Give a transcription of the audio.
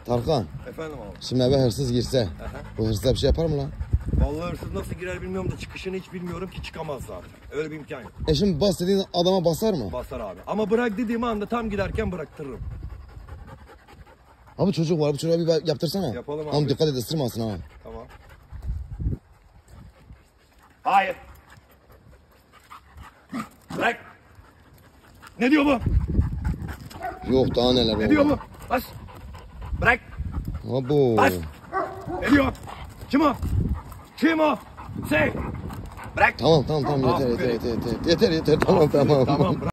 Tarkan, Efendim abi. şimdi eve hırsız girse, bu hırsıza bir şey yapar mı lan? Vallahi hırsız nasıl girer bilmiyorum da çıkışını hiç bilmiyorum ki, çıkamaz zaten. Öyle bir imkan yok. Şimdi bas dediğin adama basar mı? Basar abi. Ama bırak dediğim anda tam giderken bıraktırırım. Abi çocuk var, bu çocuğa bir yaptırsana. Yapalım abi. Ama dikkat et, ısırmasın ha. Tamam. Hayır. Bırak. Ne diyor bu? Yok daha neler. Ne diyor bu? Bas. Bırak. Abo. Bas. Ne diyor? Kim o? Kim o? Say. Bırak. Tamam yeter tamam. Tamam, bırak.